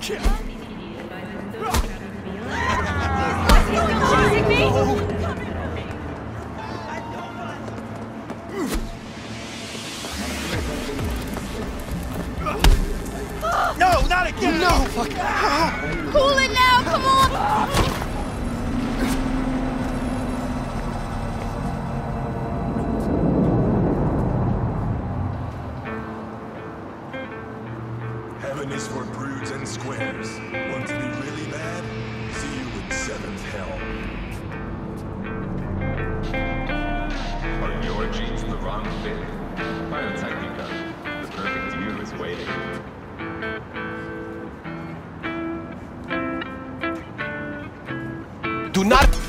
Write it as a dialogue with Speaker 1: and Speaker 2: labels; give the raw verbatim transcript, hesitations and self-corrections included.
Speaker 1: Chasing me?
Speaker 2: No, not again!
Speaker 3: No, fuck!
Speaker 1: Cool it now, come on!
Speaker 4: Heaven is for prudes and squares. Want to be really bad? See you in seventh hell.
Speaker 5: Are your jeans the wrong fit? Biotechnica. The perfect you is waiting.
Speaker 3: Do not...